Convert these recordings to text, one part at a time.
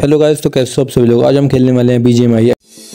Hello guys, तो कैसे हो आप सभी लोग। आज हम खेलने वाले हैं BGMI।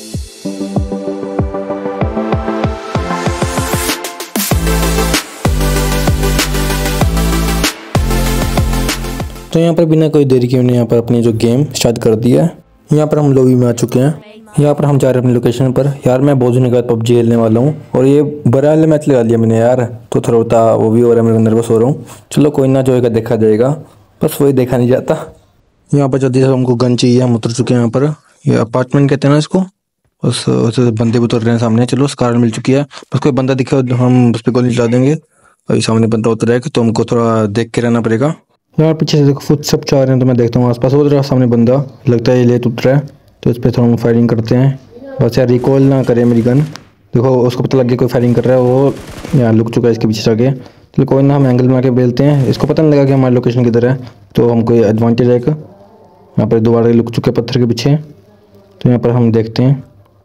तो यहाँ पर बिना कोई देरी के हमने यहाँ पर अपनी जो गेम स्टार्ट कर दी है। यहाँ पर हम लॉबी में आ चुके हैं। यहाँ पर हम जा रहे हैं अपनी लोकेशन पर। यार मैं बहुत दिनों के बाद PUBG खेलने वाला हूँ और ये बड़ा वाले मैच लगा लिया मैंने यार, तो थोड़ा होता वो भी हो रहा है, मेरे नर्वस हो रहा हूँ। चलो कोई ना, जो होगा देखा जाएगा, बस वही देखा नहीं जाता। यहाँ पर जल्दी से हमको गन चाहिए, हम उतर चुके हैं यहाँ पर। ये अपार्टमेंट कहते हैं ना इसको। बस बंदे भी उतर रहे हैं सामने। चलो कार मिल चुकी है, बस कोई बंदा दिखे हम उस पर गोली चला देंगे। अभी सामने बंदा उतर है तो हमको थोड़ा देख के रहना पड़ेगा। यार पीछे से देखो फुट सब चाह रहे हैं, तो मैं देखता हूँ आसपास। वो रहा सामने बंदा, लगता है ये लेट उतर रहा है, तो इस पर थोड़ा हम फायरिंग करते हैं। बस यार रिकॉल ना करे मेरी गन। देखो उसको पता लग गया कोई फायरिंग कर रहा है, वो यार लुक चुका है इसके पीछे जाके। चलो कोई ना, हम एंगल बना के बेलते हैं। इसको पता नहीं लगा कि हमारी लोकेशन किधर है, तो हमको एडवांटेज है। यहाँ पर दोबारा लुक चुके पत्थर के पीछे, तो यहाँ पर हम देखते हैं।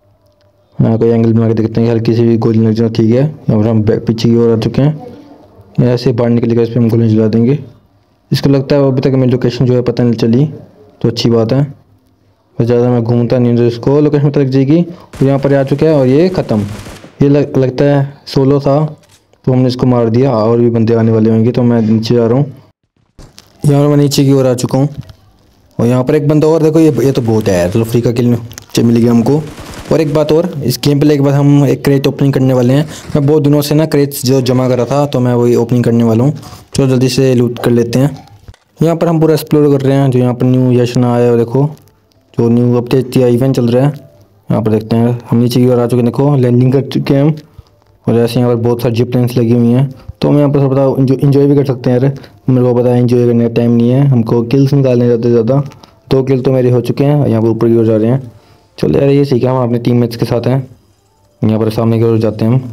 हाँ कोई एंगल बना के देखते हैं, हल्की सी भी गोली लग जाए, ठीक है। यहाँ पर हम पीछे की ओर आ चुके हैं। ऐसे बाहर निकलेगा, इस पर हम गोली चला देंगे। इसको लगता है अभी तक मेरी लोकेशन जो है पता नहीं चली, तो अच्छी बात है। बस ज़्यादा मैं घूमता नहीं हूँ, तो इसको लोकेशन पता लग जाएगी। तो यहाँ पर आ चुका है और ये ख़त्म। ये लगता है सोलो था, तो हमने इसको मार दिया। और भी बंदे आने वाले होंगे, तो मैं नीचे जा रहा हूँ। यहाँ पर मैं नीचे की ओर आ चुका हूँ और यहाँ पर एक बंदा और देखो, ये तो बहुत है यार। चलो फ्री का किल मिल गया हमको। और एक बात और, इस गेम प्ले के बाद हम एक क्रेट ओपनिंग करने वाले हैं। मैं बहुत दिनों से ना क्रेट्स जो जमा करा था, तो मैं वही ओपनिंग करने वाला हूँ। चलो जल्दी से लूट कर लेते हैं। यहाँ पर हम पूरा एक्सप्लोर कर रहे हैं। जो यहाँ पर न्यू यशन आया है, देखो जो न्यू अपडेट या इवेंट चल रहा है, यहाँ पर देखते हैं। हम नीचे की ओर आ चुके हैं, देखो लैंडिंग कर चुके हैं हम। और ऐसे यहाँ पर बहुत सारी जिप लाइन्स लगी हुई हैं, तो हम यहाँ पर थोड़ा इंजॉय भी कर सकते हैं यार। मेरे को पता है इंजॉय करने का टाइम नहीं है, हमको किल्स निकालने जाते ज़्यादा। 2 किल तो मेरे हो चुके हैं, यहाँ पर ऊपर की ओर जा रहे हैं। चलो यार ये सीखा, हम अपने टीममेट्स के साथ हैं। यहाँ पर सामने की ओर जाते हैं हम।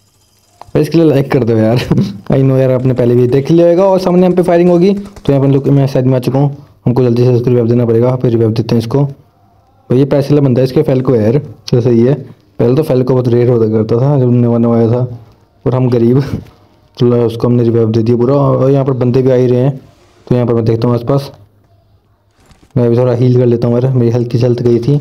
इसके लिए लाइक कर दो यार। आई नो यार, आपने पहले भी देख लिया होगा। और सामने हम पे फायरिंग होगी, तो यहाँ पर लोग मैं साइड में आ चुका हूँ। हमको जल्दी से इसको रिवाइव देना पड़ेगा, फिर रिवाइव देते हैं इसको। भाई ये पैसे वाला बंदा है, इसके फेल्को है यार। चलो सही है। पहले तो फेल्को बहुत रेयर होता करता था जब नवा नवा आया था, और हम गरीब। चलो उसको हमने रिवाइव दे दिया पूरा। और यहाँ पर बंदे भी आ ही रहे हैं, तो यहाँ पर मैं देखता हूँ आसपास। मैं भी थोड़ा हील कर लेता हूँ यार, मेरी हल्की से हेल्थ गई थी।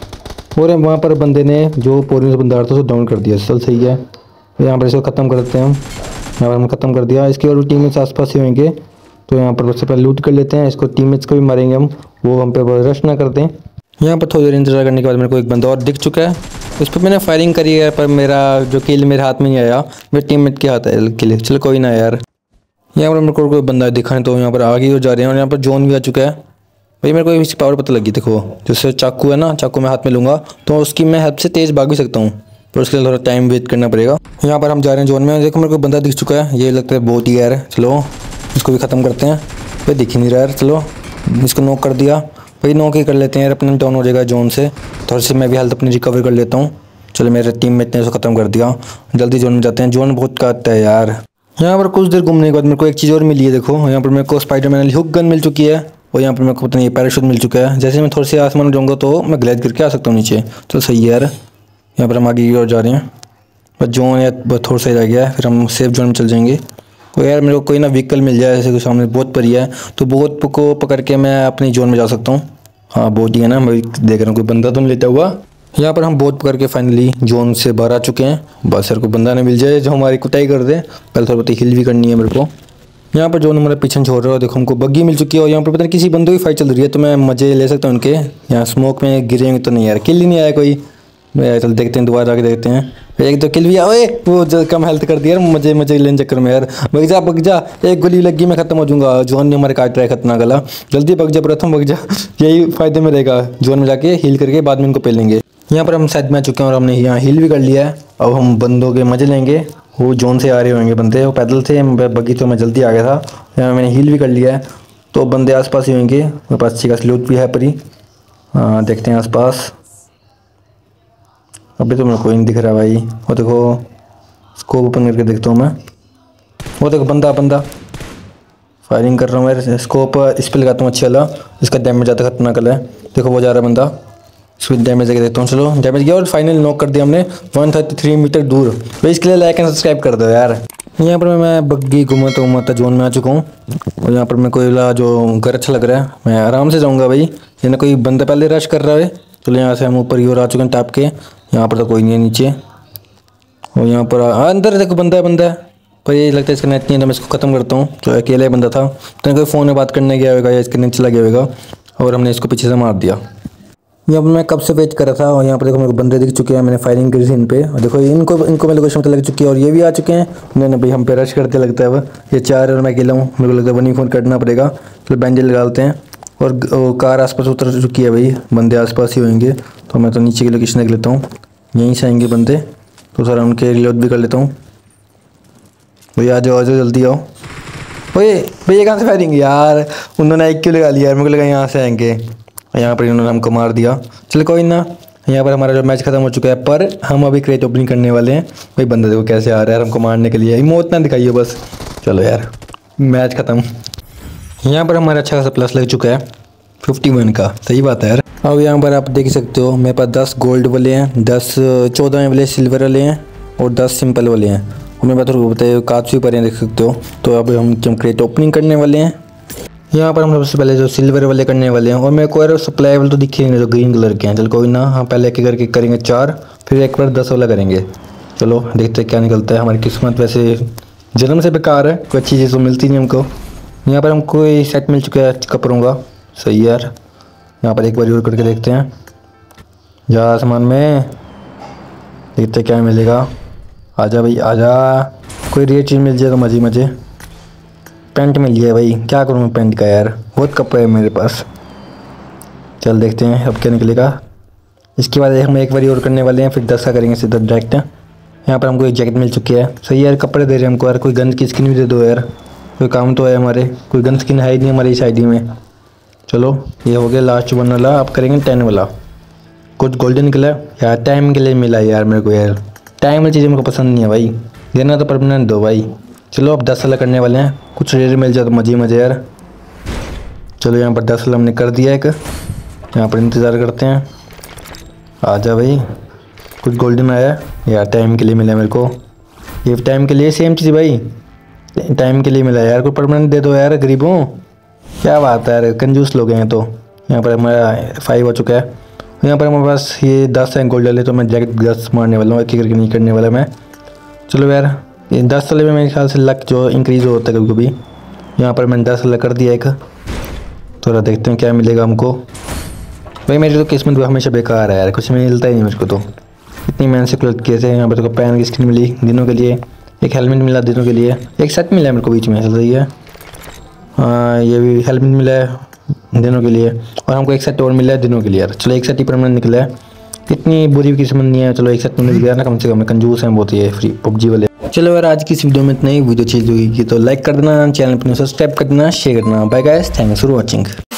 और वहाँ पर बंदे ने जो पोरियन से बंदा था उसको डाउन कर दिया। चल सही है। यहाँ पर इसको ख़त्म कर देते हैं हम। यहाँ पर हम ख़त्म कर दिया। इसके और टीममेट्स आसपास ही होंगे, तो यहाँ पर सबसे पहले लूट कर लेते हैं। इसको टीममेट्स को भी मारेंगे हम, वो हम पे रश ना करते हैं। यहाँ पर थोड़ी देर इंतजार करने के बाद मेरे को एक बंदा और दिख चुका है। उस पर मैंने फायरिंग करी है, पर मेरा जो किल मेरे हाथ में नहीं आया, मेरे टीममेट के हाथ है किल। चलो कोई ना यार। यहाँ पर मेरे को कोई बंदा दिखा नहीं, तो यहाँ पर आगे जा रहे हैं। और यहाँ पर जोन भी आ चुका है। भाई मेरे को इसकी पावर पता लगी, देखो जैसे चाकू है ना, चाकू मैं हाथ में लूँगा तो उसकी मैं हेल्प से तेज़ भाग भी सकता हूँ, पर उसके लिए थोड़ा टाइम वेट करना पड़ेगा। यहाँ पर हम जा रहे हैं जोन में। देखो मेरे को बंदा दिख चुका है, ये लगता है बहुत ही यार। चलो इसको भी ख़त्म करते हैं। भाई दिख ही नहीं रहा यार। चलो इसको नॉक कर दिया। भाई नॉक ही कर लेते हैं यार, अपना डाउन हो जाएगा जोन से। थोड़ी सी मैं भी हेल्थ अपनी रिकवर कर लेता हूँ। चलो मेरे टीममेट ने इसको ख़त्म कर दिया। जल्दी जोन में जाते हैं, जोन बहुत काटता है यार। यहाँ पर कुछ देर घूमने के बाद मेरे को एक चीज़ और मिली है। देखो यहाँ पर मेरे को स्पाइडरमैन हुक गन मिल चुकी है, और यहाँ पर मेरे को पता नहीं पैराशूट मिल चुका है। जैसे मैं थोड़ी सी आसमान में जाऊँगा तो मैं ग्लाइड करके आ सकता हूँ नीचे। चलो सही है यार। यहाँ पर हम आगे की ओर जा रहे हैं, बस जोन यार थोड़ा सा रह गया है, फिर हम सेफ जोन में चल जाएंगे। तो यार मेरे को कोई ना व्हीकल मिल जाए, जैसे कोई सामने बहुत परी है, तो बहुत को पकड़ के मैं अपनी जोन में जा सकता हूँ। हाँ बहुत ही है ना, मैं देख रहा हूँ कोई बंदा तो नहीं लेता हुआ। यहाँ पर हम बहुत पकड़ के फाइनली जोन से बाहर आ चुके हैं। बस यार कोई बंदा नहीं मिल जाए जो हमारी कुटाई कर दे। पहले थोड़ा बहुत हिल भी करनी है मेरे को। यहाँ पर जो हमारा पीछे छोड़ रहा है, देखो हमको बग्गी मिल चुकी है। और यहाँ पर पता नहीं किसी बंदों की फाइट चल रही है, तो मैं मज़े ले सकता हूँ उनके। यहाँ स्मोक में गिरेंगे तो नहीं यार, किल ही नहीं आया कोई। चल देखते हैं, दोबारा जाके देखते हैं। एक तो किल भी आए, वो जो कम हेल्थ कर दिया यार, मजे लेने चक्कर में यार। भग जा, एक गोली लगी मैं ख़त्म हो जाऊँगा। जोन ने हमारे काट रहा है खतरनाक गला। जल्दी भग जा प्रथम, भग जा। यही फ़ायदे में रहेगा, जोन में जाके हील करके बाद में इनको पेलेंगे। यहाँ पर हम साइड में आ चुके हैं और हमने यहाँ हील भी कर लिया है। अब हम बंदों के मज़े लेंगे। वो जोन से आ रहे होंगे बंदे, वो पैदल थे, बग्गी तो मैं जल्दी आ गया था। यहाँ मैंने हील भी कर लिया है, तो बंदे आसपास ही होंगे। मेरे पास अच्छी खासी लूट भी है परी। हाँ देखते हैं आसपास। अभी तो मेरे कोई नहीं दिख रहा भाई। वो देखो स्कोप ओपन करके देखता हूँ मैं। वो देखो बंदा फायरिंग कर रहा हूँ मैं। स्कोप इस पर लगाता हूँ अच्छी वाला, इसका डैमेज ज़्यादा खतरनाक है। देखो वो जा रहा है बंदा, इसमें डैमेज देके देखता हूँ। चलो डैमेज किया और फाइनल नॉक कर दिया हमने 133 मीटर दूर। तो इसके लिए लाइक एंड सब्सक्राइब कर दो यार। यहाँ पर मैं बग्गी घूमता घूमता जोन में आ चुका हूँ और यहाँ पर मैं कोई जो घर अच्छा लग रहा है मैं आराम से जाऊँगा भाई। ये ना कोई बंदा पहले रश कर रहा है। चलो यहाँ से हम ऊपर की ओर आ चुके हैं टाप के। यहाँ पर तो कोई नहीं है नीचे। और यहाँ पर अंदर देखो बंदा है पर ये लगता है इसका नेट नहीं है तो मैं इसको ख़त्म करता हूँ। जो अकेला ही बंदा था तो कोई फ़ोन में बात करने गया होगा या इसके नेट चला गया होगा और हमने इसको पीछे से मार दिया। यहाँ पर मैं कब से वेट कर रहा था और यहाँ पर देखो मेरे को बंदे दिख चुके हैं। मैंने फायरिंग करी थी इन पे और देखो इनको मेरे लोकेशन पता लग चुकी है और ये भी आ चुके हैं। उन्होंने भाई हम पे रश करते लगता है वह ये 4 और मैं अकेला हूँ। मेरे को लगता है वहीं फ़ोन करना पड़ेगा। फिर बैंडल लगाते हैं और कार आसपास उतर चुकी है भाई। बंदे आसपास ही होंगे तो मैं तो नीचे की लोकेशन देख लेता हूँ। यहीं से आएंगे बंदे तो सर उनके रिलोड भी कर लेता हूँ। भैया आ जाओ जल्दी आओ। ओए भैया कहाँ से फायरिंग यार। उन्होंने एक क्यों लगा लिया यार। मेरे को लगा यहाँ से आएंगे। यहाँ पर इन्होंने हमको मार दिया। चलो कोई ना। यहाँ पर हमारा जो मैच खत्म हो चुका है पर हम अभी क्रेट ओपनिंग करने वाले हैं। भाई बंदे देखो कैसे आ रहा है हमको मारने के लिए। मौत ना दिखाइए बस। चलो यार मैच ख़त्म। यहाँ पर हमारा अच्छा खासा प्लस लग चुका है 51 का। सही बात है यार। अब यहाँ पर आप देख सकते हो मेरे पास 10 गोल्ड वाले हैं, 14 वाले सिल्वर वाले हैं और 10 सिंपल वाले हैं। और मेरे पास बताइए काफ़ी पर हैं देख सकते हो। तो अब हम क्रेट ओपनिंग करने वाले हैं। यहाँ पर हम सबसे पहले जो सिल्वर वाले करने वाले हैं और मेरे को यार सप्लाई वाले तो दिखे नहीं जो ग्रीन कलर के हैं। चल कोई ना हम पहले एक करके करेंगे 4 फिर एक बार 10 वाला करेंगे। चलो देखते क्या निकलता है। हमारी किस्मत वैसे जन्म से बेकार है। कोई अच्छी चीज़ तो मिलती नहीं हमको। यहाँ पर हमको सेट मिल चुका है कपड़ों का। सही है यार। यहाँ पर एक बार और करके देखते हैं। जा सामान में देखते क्या मिलेगा। आजा भाई आजा। कोई रेट चीज़ मिल जाए तो मज़े। पेंट मिल गया भाई। क्या करूँ मैं पेंट का यार। बहुत कपड़े है मेरे पास। चल देखते हैं अब क्या निकलेगा। इसके बाद हम एक बार और करने वाले हैं फिर 10 का करेंगे सीधा डायरेक्ट। यहाँ पर हमको एक जैकेट मिल चुकी है। सही है यार कपड़े दे रहे हैं हमको यार। कोई गन की स्किन भी दे दो यार। कोई काम तो है हमारे। कोई गन स्किन है ही नहीं हमारी इस आईडी में। चलो ये हो गया लास्ट 1 वाला। अब करेंगे 10 वाला। कुछ गोल्डन निकला यार। टाइम के लिए मिला यार मेरे को यार। टाइम वाली चीज़ें मेरे को पसंद नहीं है भाई। देना तो परमानेंट दो भाई। चलो अब 10 वाला करने वाले हैं। कुछ रेट मिल जाए तो मज़े यार। चलो यहाँ पर 10 वाला हमने कर दिया एक। यहाँ पर इंतज़ार करते हैं। आजा भाई। कुछ गोल्डन आया यार। टाइम के लिए मिला मेरे को। ये टाइम के लिए सेम चीज़ भाई। टाइम के लिए मिला यार। कोई परमानेंट दे दो यार गरीबों। क्या बात है यार कंजूस लोग हैं तो। यहाँ पर हमारा 5 हो चुका है। यहाँ पर हमारे पास ये 10 है गोल्ड वाले तो मैं डायरेक्ट 10 मारने वाला हूँ। एक करके नहीं करने वाला मैं। चलो यार ये 10 वाले में मेरे ख्याल से लक जो इंक्रीज़ होता है कभी कभी। यहाँ पर मैंने 10 वाला कर दिया एक। थोड़ा देखते हैं क्या मिलेगा हमको। भाई मेरी तो किस्मत हमेशा बेकार है यार। कुछ मिलता ही नहीं मेरे को तो। इतनी मेहनत से कलेक्ट किए थे। यहाँ पर तो पैन की स्किन मिली दिनों के लिए। एक हेलमेट मिला दिनों के लिए। एक सेट मिला मेरे को बीच में। सही है। हाँ ये भी हेलमेट मिला है दिनों के लिए और हमको एक सेट और मिला है दिनों के लिए यार। चलो एक सेट ही परमानेंट निकला है। इतनी बुरी किस्मत नहीं है। चलो एक सेट मिल गया ना कम से कम। कंजूस हैं बहुत ये फ्री पबजी वाले। चलो यार आज की इस वीडियो में इतना ही। वीडियो अच्छी लगी तो लाइक कर देना, चैनल पर सब्सक्राइब कर देना, शेयर करना। Bye guys, thanks for watching.